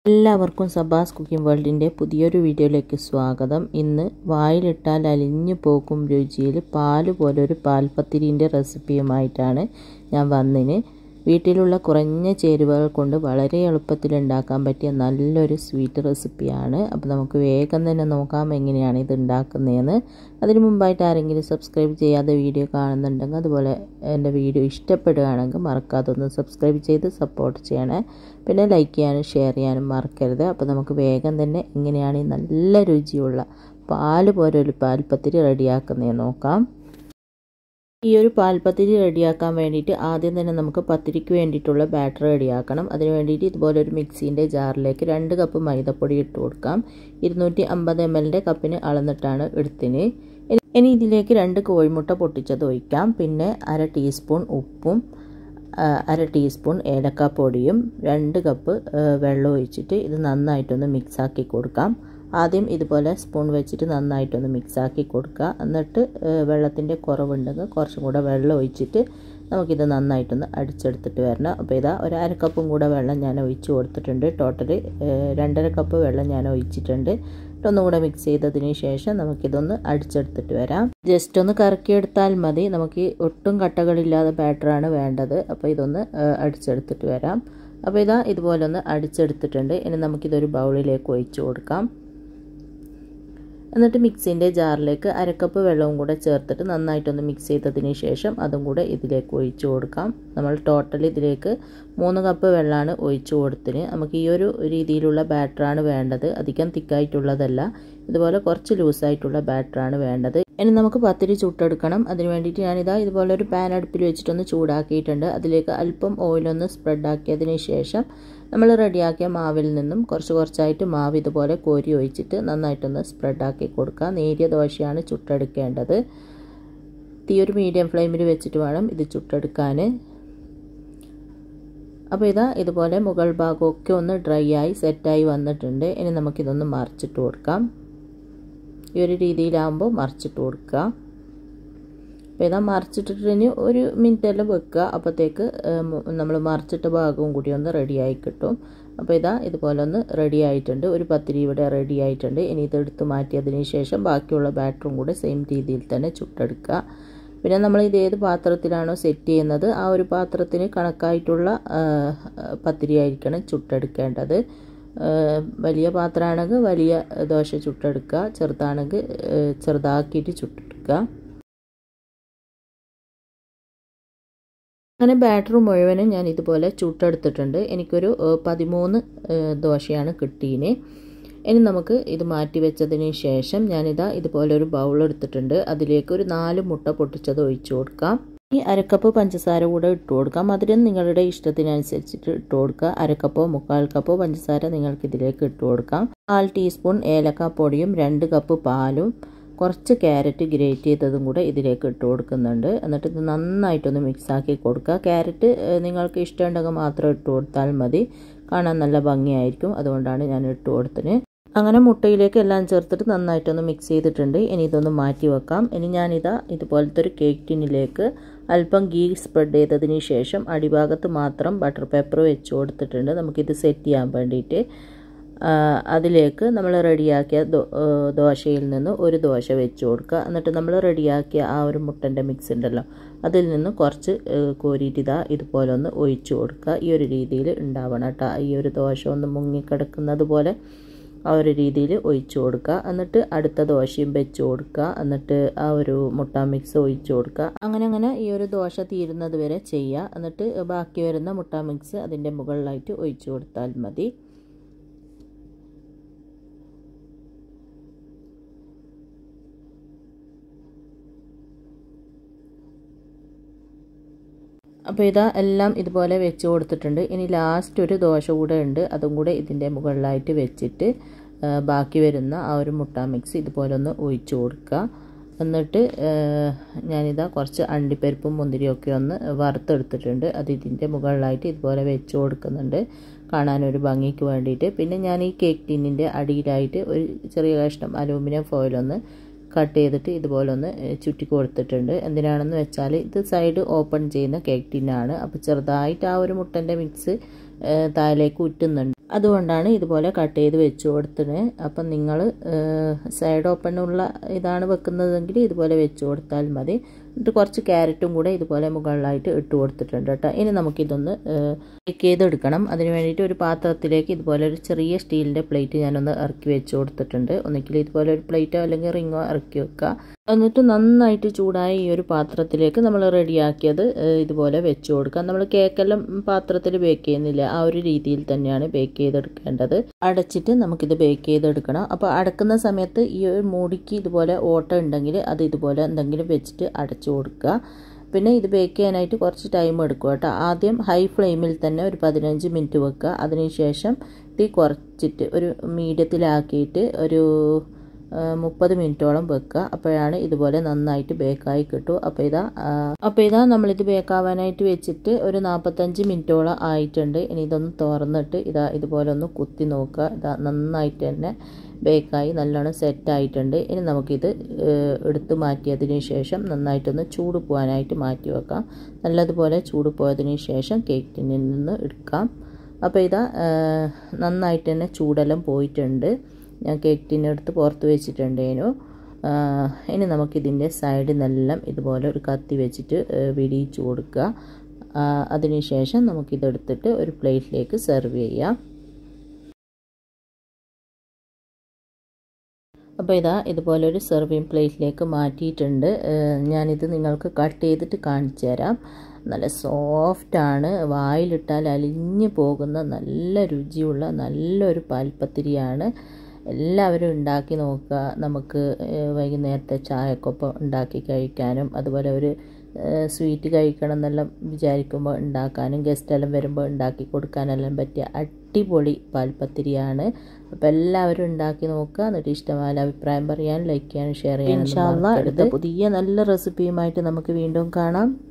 എല്ലാവർക്കും സബാസ് കുക്കിംഗ് വേൾഡിൻ്റെ പുതിയൊരു വീഡിയോയിലേക്ക് സ്വാഗതം. ഇന്ന് വായിലിട്ടാൽ അലിഞ്ഞു പോകും രുചിയിൽ പാല് പോലൊരു പാൽപ്പത്തിരിൻ്റെ റെസിപ്പിയുമായിട്ടാണ് ഞാൻ വന്നിന്. വീട്ടിലുള്ള കുറഞ്ഞ ചേരുവകൾ കൊണ്ട് വളരെ എളുപ്പത്തിൽ ഉണ്ടാക്കാൻ പറ്റിയ നല്ലൊരു സ്വീറ്റ് റെസിപ്പിയാണ്. അപ്പോൾ നമുക്ക് വേഗം തന്നെ നോക്കാം എങ്ങനെയാണ് ഇത് ഉണ്ടാക്കുന്നതെന്ന്. അതിനു മുമ്പായിട്ട് ആരെങ്കിലും സബ്സ്ക്രൈബ് ചെയ്യാതെ വീഡിയോ കാണുന്നുണ്ടെങ്കിൽ, അതുപോലെ എൻ്റെ വീഡിയോ ഇഷ്ടപ്പെടുകയാണെങ്കിൽ മറക്കാതെ ഒന്ന് സബ്സ്ക്രൈബ് ചെയ്ത് സപ്പോർട്ട് ചെയ്യണേ. പിന്നെ ലൈക്ക് ചെയ്യാനും ഷെയർ ചെയ്യാനും മറക്കരുത്. അപ്പോൾ നമുക്ക് വേഗം തന്നെ എങ്ങനെയാണ് ഈ നല്ല രുചിയുള്ള പാല് പോലൊരു പാൽപ്പത്തിരി റെഡിയാക്കുന്നതെന്ന് നോക്കാം. ഈ ഒരു പാൽപ്പത്തിരി റെഡിയാക്കാൻ വേണ്ടിയിട്ട് ആദ്യം തന്നെ നമുക്ക് പത്തിരിക്ക് വേണ്ടിയിട്ടുള്ള ബാറ്റർ റെഡിയാക്കണം. അതിന് വേണ്ടിയിട്ട് ഇതുപോലൊരു മിക്സീൻ്റെ ജാറിലേക്ക് 2 കപ്പ് മൈദപ്പൊടി ഇട്ട് കൊടുക്കാം. 250 ml കപ്പിന് അളന്നിട്ടാണ് എടുത്തിന്. ഇനി ഇതിലേക്ക് 2 കോഴിമുട്ട പൊട്ടിച്ചത് ഒഴിക്കാം. പിന്നെ 1/2 ടീസ്പൂൺ ഉപ്പും 1/2 ടീസ്പൂൺ ഏലക്കാപ്പൊടിയും 2 കപ്പ് വെള്ളം ഒഴിച്ചിട്ട് ഇത് നന്നായിട്ടൊന്ന് മിക്സാക്കി കൊടുക്കാം. ആദ്യം ഇതുപോലെ സ്പൂൺ വെച്ചിട്ട് നന്നായിട്ടൊന്ന് മിക്സാക്കി കൊടുക്കുക. എന്നിട്ട് വെള്ളത്തിൻ്റെ കുറവുണ്ടെങ്കിൽ കുറച്ചും കൂടെ വെള്ളം ഒഴിച്ചിട്ട് നമുക്കിത് നന്നായിട്ടൊന്ന് അടിച്ചെടുത്തിട്ട് വരണം. അപ്പോൾ ഇതാ 1/2 കപ്പും കൂടെ വെള്ളം ഞാൻ ഒഴിച്ച് കൊടുത്തിട്ടുണ്ട്. ടോട്ടൽ 2.5 കപ്പ് വെള്ളം ഞാൻ ഒഴിച്ചിട്ടുണ്ട്. ഒന്നും കൂടെ മിക്സ് ചെയ്തതിന് ശേഷം നമുക്കിതൊന്ന് അടിച്ചെടുത്തിട്ട് വരാം. ജസ്റ്റ് ഒന്ന് കറക്കിയെടുത്താൽ മതി. നമുക്ക് ഒട്ടും കട്ടകളില്ലാതെ ബാറ്ററാണ് വേണ്ടത്. അപ്പോൾ ഇതൊന്ന് അടിച്ചെടുത്തിട്ട് വരാം. അപ്പോൾ ഇതാ ഇതുപോലെ ഒന്ന് അടിച്ചെടുത്തിട്ടുണ്ട്. ഇനി നമുക്കിതൊരു ബൗളിലേക്ക് ഒഴിച്ച് കൊടുക്കാം. എന്നിട്ട് മിക്സിൻ്റെ ജാറിലേക്ക് 1/2 കപ്പ് വെള്ളവും കൂടെ ചേർത്തിട്ട് നന്നായിട്ടൊന്ന് മിക്സ് ചെയ്തതിന് ശേഷം അതും കൂടെ ഇതിലേക്ക് ഒഴിച്ച് കൊടുക്കാം. നമ്മൾ ടോട്ടൽ ഇതിലേക്ക് 3 കപ്പ് വെള്ളമാണ് ഒഴിച്ച് കൊടുത്തിന്. നമുക്ക് ഈ ഒരു രീതിയിലുള്ള ബാറ്ററാണ് വേണ്ടത്. അധികം തിക്കായിട്ടുള്ളതല്ല, ഇതുപോലെ കുറച്ച് ലൂസായിട്ടുള്ള ബാറ്ററാണ് വേണ്ടത്. ഇനി നമുക്ക് പത്തിരി ചുട്ടെടുക്കണം. അതിന് വേണ്ടിയിട്ട് ഞാനിതാ ഇതുപോലെ ഒരു പാൻ അടുപ്പിൽ വെച്ചിട്ടൊന്ന് ചൂടാക്കിയിട്ടുണ്ട്. അതിലേക്ക് അല്പം ഓയിലൊന്ന് സ്പ്രെഡാക്കിയതിന് ശേഷം നമ്മൾ റെഡിയാക്കിയ മാവിൽ നിന്നും കുറച്ചായിട്ട് മാവ് ഇതുപോലെ കോരി ഒഴിച്ചിട്ട് നന്നായിട്ടൊന്ന് സ്പ്രെഡാക്കി കൊടുക്കുക. നേരിയ ദോശയാണ് ചുട്ടെടുക്കേണ്ടത്. തീ ഒരു മീഡിയം ഫ്ലെയിമിൽ വെച്ചിട്ട് വേണം ഇത് ചുട്ടെടുക്കാൻ. അപ്പോൾ ഇതാ ഇതുപോലെ മുകൾ ഭാഗമൊക്കെ ഒന്ന് ഡ്രൈ ആയി സെറ്റായി വന്നിട്ടുണ്ട്. ഇനി നമുക്കിതൊന്ന് മറിച്ചിട്ട് കൊടുക്കാം. ഈ ഒരു രീതിയിലാകുമ്പോൾ മറിച്ചിട്ട് കൊടുക്കുക. അപ്പോൾ ഇതാ മറിച്ചിട്ടിട്ട് ഒരു മിനിറ്റെല്ലാം വെക്കുക. അപ്പോഴത്തേക്ക് നമ്മൾ മറിച്ചിട്ട ഭാഗവും കൂടി ഒന്ന് റെഡിയായി കിട്ടും. അപ്പോൾ ഇതാ ഇതുപോലെ ഒന്ന് റെഡി ആയിട്ടുണ്ട്. ഒരു പത്തിരി ഇവിടെ റെഡി ആയിട്ടുണ്ട്. ഇനി ഇതെടുത്ത് മാറ്റിയതിന് ശേഷം ബാക്കിയുള്ള ബാറ്ററും കൂടെ സെയിം രീതിയിൽ തന്നെ ചുട്ടെടുക്കുക. പിന്നെ നമ്മൾ ഇത് ഏത് പാത്രത്തിലാണോ സെറ്റ് ചെയ്യുന്നത് ആ ഒരു പാത്രത്തിന് കണക്കായിട്ടുള്ള പത്തിരി ആയിരിക്കണം ചുട്ടെടുക്കേണ്ടത്. വലിയ പാത്രമാണെങ്കിൽ വലിയ ദോശ ചുട്ടെടുക്കുക, ചെറുതാണെങ്കിൽ ചെറുതാക്കിയിട്ട് ചുട്ടെടുക്കുക. അങ്ങനെ ബാറ്റർ മുഴുവനും ഞാൻ ഇതുപോലെ ചുട്ടെടുത്തിട്ടുണ്ട്. എനിക്കൊരു 13 ദോശയാണ് കിട്ടിയതിന്. ഇനി നമുക്ക് ഇത് മാറ്റി വെച്ചതിന് ശേഷം ഞാനിതാ ഇതുപോലെ ഒരു ബൗൾ എടുത്തിട്ടുണ്ട്. അതിലേക്ക് ഒരു 4 മുട്ട പൊട്ടിച്ചത് ഒഴിച്ചു കൊടുക്കാം. ഈ 1/2 കപ്പ് പഞ്ചസാര കൂടെ ഇട്ട് കൊടുക്കാം. മധുരം നിങ്ങളുടെ ഇഷ്ടത്തിനനുസരിച്ചിട്ട് ഇട്ട് കൊടുക്കുക. 1/2 കപ്പോ 1/4 കപ്പോ പഞ്ചസാര നിങ്ങൾക്ക് ഇതിലേക്ക് ഇട്ട് കൊടുക്കാം. 1/4 ടീസ്പൂൺ ഏലക്കാപ്പൊടിയും 2 കപ്പ് പാലും കുറച്ച് ക്യാരറ്റ് ഗ്രേറ്റ് ചെയ്തതും കൂടെ ഇതിലേക്ക് ഇട്ട് കൊടുക്കുന്നുണ്ട്. എന്നിട്ട് ഇത് നന്നായിട്ടൊന്ന് മിക്സാക്കി കൊടുക്കുക. ക്യാരറ്റ് നിങ്ങൾക്ക് ഇഷ്ടമുണ്ടെങ്കിൽ മാത്രം ഇട്ട് കൊടുത്താൽ മതി. കാണാൻ നല്ല ഭംഗിയായിരിക്കും. അതുകൊണ്ടാണ് ഞാൻ ഇട്ട് കൊടുത്തത്. അങ്ങനെ മുട്ടയിലേക്ക് എല്ലാം ചേർത്തിട്ട് നന്നായിട്ടൊന്ന് മിക്സ് ചെയ്തിട്ടുണ്ട്. ഇനി ഇതൊന്ന് മാറ്റി വെക്കാം. ഇനി ഞാനിതാ ഇതുപോലത്തെ ഒരു കേക്ക് ടിന്നിലേക്ക് അല്പം ഗീ സ്പ്രെഡ് ചെയ്തതിന് ശേഷം അടിഭാഗത്ത് മാത്രം ബട്ടർ പേപ്പർ വെച്ച് കൊടുത്തിട്ടുണ്ട്. നമുക്കിത് സെറ്റ് ചെയ്യാൻ വേണ്ടിയിട്ട് അതിലേക്ക് നമ്മൾ റെഡിയാക്കിയ ദോശയിൽ നിന്ന് ഒരു ദോശ വെച്ച് കൊടുക്കുക. എന്നിട്ട് നമ്മൾ റെഡിയാക്കിയ ആ ഒരു മുട്ടൻ്റെ മിക്സ് ഉണ്ടല്ലോ അതിൽ നിന്ന് കുറച്ച് കോരിയിട്ട് ഇതാ ഇതുപോലെ ഒന്ന് ഒഴിച്ചു കൊടുക്കുക. ഈ ഒരു രീതിയിൽ ഉണ്ടാവണം കേട്ടോ. ഈ ഒരു ദോശ ഒന്ന് മുങ്ങിക്കിടക്കുന്നത് പോലെ ആ ഒരു രീതിയിൽ ഒഴിച്ചു കൊടുക്കുക. എന്നിട്ട് അടുത്ത ദോശയും വെച്ച് കൊടുക്കുക. എന്നിട്ട് ആ ഒരു മുട്ട മിക്സ് ഒഴിച്ചു കൊടുക്കുക. അങ്ങനെ ഈ ഒരു ദോശ തീരുന്നത് വരെ ചെയ്യുക. എന്നിട്ട് ബാക്കി വരുന്ന മുട്ട മിക്സ് അതിൻ്റെ മുകളിലായിട്ട് ഒഴിച്ചു കൊടുത്താൽ മതി. അപ്പോൾ ഇതാ എല്ലാം ഇതുപോലെ വെച്ച് കൊടുത്തിട്ടുണ്ട്. ഇനി ലാസ്റ്റ് ഒരു ദോശ കൂടെ ഉണ്ട്. അതും കൂടെ ഇതിൻ്റെ മുകളിലായിട്ട് വെച്ചിട്ട് ബാക്കി വരുന്ന ആ ഒരു മുട്ട മിക്സ് ഇതുപോലെ ഒന്ന് ഒഴിച്ചു കൊടുക്കുക. എന്നിട്ട് ഞാനിതാ കുറച്ച് അണ്ടിപ്പരിപ്പും മുന്തിരിയൊക്കെ ഒന്ന് വറുത്തെടുത്തിട്ടുണ്ട്. അത് ഇതിൻ്റെ മുകളിലായിട്ട് ഇതുപോലെ വെച്ച് കൊടുക്കുന്നുണ്ട് കാണാനൊരു ഭംഗിക്ക് വേണ്ടിയിട്ട്. പിന്നെ ഞാൻ ഈ കേക്ക് ടിന്നിൻ്റെ അടിയിലായിട്ട് ഒരു ചെറിയ കഷ്ണം അലൂമിനിയം ഫോയിലൊന്ന് കട്ട് ചെയ്തിട്ട് ഇതുപോലെ ഒന്ന് ചുറ്റി കൊടുത്തിട്ടുണ്ട്. എന്തിനാണെന്ന് വെച്ചാൽ ഇത് സൈഡ് ഓപ്പൺ ചെയ്യുന്ന കേക്ക് ടിന്നാണ്. അപ്പോൾ ചെറുതായിട്ട് ആ ഒരു മുട്ടൻ്റെ മിക്സ് താഴേക്ക് ഉറ്റുന്നുണ്ട്. അതുകൊണ്ടാണ് ഇതുപോലെ കട്ട് ചെയ്ത് വെച്ച് കൊടുത്തത്. അപ്പം നിങ്ങൾ സൈഡ് ഓപ്പണുള്ള ഇതാണ് വെക്കുന്നതെങ്കിൽ ഇതുപോലെ വെച്ച് കൊടുത്താൽ മതി. എന്നിട്ട് കുറച്ച് ക്യാരറ്റും കൂടെ ഇതുപോലെ മുകളിലായിട്ട് ഇട്ട് കൊടുത്തിട്ടുണ്ട് കേട്ടോ. ഇനി നമുക്കിതൊന്ന് ബേക്ക് ചെയ്തെടുക്കണം. അതിന് വേണ്ടിയിട്ട് ഒരു പാത്രത്തിലേക്ക് ഇതുപോലെ ഒരു ചെറിയ സ്റ്റീലിൻ്റെ പ്ലേറ്റ് ഞാനൊന്ന് ഇറക്കി വെച്ച് കൊടുത്തിട്ടുണ്ട്. ഒന്നുകിൽ ഇതുപോലെ ഒരു പ്ലേറ്റോ അല്ലെങ്കിൽ റിങ്ങോ ഇറക്കി വെക്കുക. എന്നിട്ട് നന്നായിട്ട് ചൂടായ ഈ ഒരു പാത്രത്തിലേക്ക് നമ്മൾ റെഡിയാക്കിയത് ഇതുപോലെ വെച്ച് കൊടുക്കാം. നമ്മൾ കേക്കെല്ലാം പാത്രത്തിൽ ബേക്ക് ചെയ്യുന്നില്ല, ആ ഒരു രീതിയിൽ തന്നെയാണ് ബേക്ക് ചെയ്തെടുക്കേണ്ടത്. അടച്ചിട്ട് നമുക്കിത് ബേക്ക് ചെയ്തെടുക്കണം. അപ്പോൾ അടക്കുന്ന സമയത്ത് ഈ ഒരു മൂടിക്ക് ഇതുപോലെ ഓട്ട ഉണ്ടെങ്കിൽ അത് ഇതുപോലെ എന്തെങ്കിലും വെച്ചിട്ട് അടച്ചു കൊടുക്കുക. പിന്നെ ഇത് ബേക്ക് ചെയ്യാനായിട്ട് കുറച്ച് ടൈം എടുക്കും കേട്ടോ. ആദ്യം ഹൈ ഫ്ലെയിമിൽ തന്നെ ഒരു 15 മിനിറ്റ് വെക്കുക. അതിനുശേഷം തീ കുറച്ചിട്ട് ഒരു മീഡിയത്തിലാക്കിയിട്ട് ഒരു 30 മിനിറ്റോളം വെക്കുക. അപ്പോഴാണ് ഇതുപോലെ നന്നായിട്ട് ബേക്കായി കിട്ടും. അപ്പോൾ ഇതാ നമ്മളിത് ബേക്കാവാനായിട്ട് വെച്ചിട്ട് ഒരു 45 മിനിറ്റോളം ആയിട്ടുണ്ട്. ഇനി ഇതൊന്ന് തുറന്നിട്ട് ഇതുപോലെ ഒന്ന് കുത്തി നോക്കുക. നന്നായിട്ട് തന്നെ ബേക്കായി നല്ലോണം സെറ്റായിട്ടുണ്ട്. ഇനി നമുക്കിത് എടുത്ത് മാറ്റിയതിന് ശേഷം നന്നായിട്ടൊന്ന് ചൂട് പോകാനായിട്ട് മാറ്റി വെക്കാം. നല്ലതുപോലെ ചൂട് പോയതിന് ശേഷം കേക്ക് ടിന്നിൽ നിന്ന് എടുക്കാം. അപ്പോൾ നന്നായിട്ട് തന്നെ ചൂടെല്ലാം പോയിട്ടുണ്ട്. ഞാൻ കേക്ക് ടിന്നെടുത്ത് പുറത്ത് വെച്ചിട്ടുണ്ടേനു. ഇനി നമുക്കിതിൻ്റെ സൈഡിൽ നിന്നെല്ലാം ഇതുപോലെ ഒരു കത്തി വെച്ചിട്ട് വിടിയിച്ച് കൊടുക്കുക. അതിനുശേഷം നമുക്കിതെടുത്തിട്ട് ഒരു പ്ലേറ്റിലേക്ക് സെർവ് ചെയ്യാം. അപ്പോൾ ഇതുപോലെ ഒരു സെർവിങ് പ്ലേറ്റിലേക്ക് മാറ്റിയിട്ടുണ്ട്. ഞാനിത് നിങ്ങൾക്ക് കട്ട് ചെയ്തിട്ട് കാണിച്ചു തരാം. നല്ല സോഫ്റ്റാണ്, വായിലിട്ടാൽ അലിഞ്ഞു പോകുന്ന നല്ല രുചിയുള്ള നല്ലൊരു പാൽപ്പത്തിരിയാണ്. എല്ലാവരും ഉണ്ടാക്കി നോക്കുക. നമുക്ക് വൈകുന്നേരത്തെ ചായക്കൊപ്പം ഉണ്ടാക്കി കഴിക്കാനും അതുപോലെ ഒരു സ്വീറ്റ് കഴിക്കണം എന്നെല്ലാം വിചാരിക്കുമ്പോൾ ഉണ്ടാക്കാനും ഗസ്റ്റെല്ലാം വരുമ്പോൾ ഉണ്ടാക്കി കൊടുക്കാനെല്ലാം പറ്റിയ അടിപൊളി പാൽപ്പത്തിരിയാണ്. അപ്പോൾ എല്ലാവരും ഉണ്ടാക്കി നോക്കുക. എന്നിട്ട് ഇഷ്ടമായ അഭിപ്രായം പറയാനും ലൈക്ക് ചെയ്യാനും ഷെയർ ചെയ്യാനും. ഇൻഷാ അല്ലാഹ് അടുത്ത പുതിയ നല്ല റെസിപ്പിയുമായിട്ട് നമുക്ക് വീണ്ടും കാണാം.